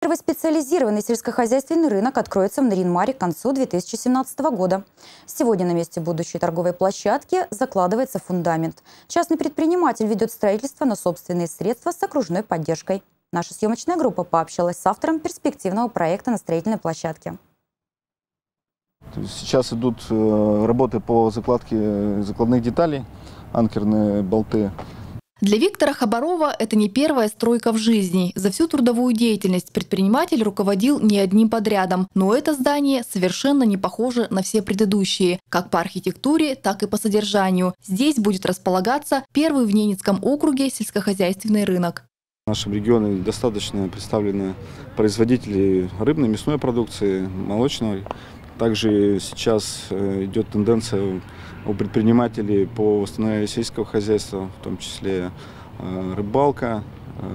Первый специализированный сельскохозяйственный рынок откроется в Нарьян-Маре к концу 2017 года. Сегодня на месте будущей торговой площадки закладывается фундамент. Частный предприниматель ведет строительство на собственные средства с окружной поддержкой. Наша съемочная группа пообщалась с автором перспективного проекта на строительной площадке. Сейчас идут работы по закладке закладных деталей, анкерные болты. Для Виктора Хабарова это не первая стройка в жизни. За всю трудовую деятельность предприниматель руководил не одним подрядом. Но это здание совершенно не похоже на все предыдущие, как по архитектуре, так и по содержанию. Здесь будет располагаться первый в Ненецком округе сельскохозяйственный рынок. В нашем регионе достаточно представлены производители рыбной, мясной продукции, молочной. Также сейчас идет тенденция у предпринимателей по восстановлению сельского хозяйства, в том числе рыбалка,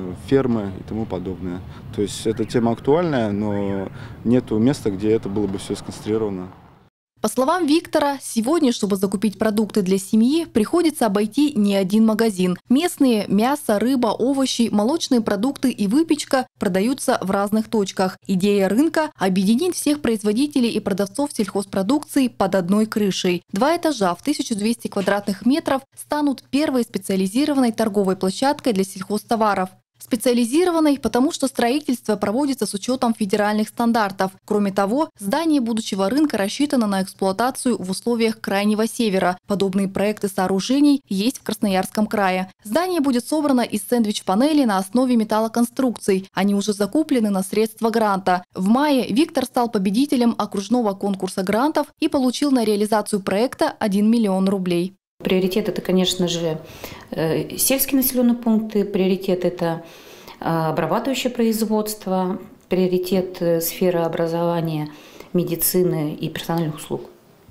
фермы и тому подобное. То есть эта тема актуальная, но нет места, где это было бы все сконцентрировано. По словам Виктора, сегодня, чтобы закупить продукты для семьи, приходится обойти не один магазин. Местные мясо, рыба, овощи, молочные продукты и выпечка продаются в разных точках. Идея рынка – объединить всех производителей и продавцов сельхозпродукции под одной крышей. 2 этажа в 1200 квадратных метров станут первой специализированной торговой площадкой для сельхозтоваров. Специализированной, потому что строительство проводится с учетом федеральных стандартов. Кроме того, здание будущего рынка рассчитано на эксплуатацию в условиях Крайнего Севера. Подобные проекты сооружений есть в Красноярском крае. Здание будет собрано из сэндвич-панелей на основе металлоконструкций. Они уже закуплены на средства гранта. В мае Виктор стал победителем окружного конкурса грантов и получил на реализацию проекта 1 миллион рублей. Приоритет – это, конечно же, сельские населенные пункты, приоритет – это обрабатывающее производство, приоритет – сфера образования, медицины и персональных услуг.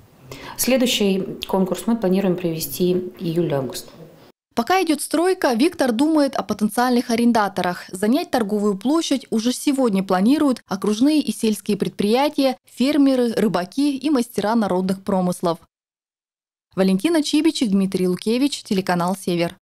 Следующий конкурс мы планируем провести июль-август. Пока идет стройка, Виктор думает о потенциальных арендаторах. Занять торговую площадь уже сегодня планируют окружные и сельские предприятия, фермеры, рыбаки и мастера народных промыслов. Валентина Чибичек, Дмитрий Лукевич, телеканал «Север».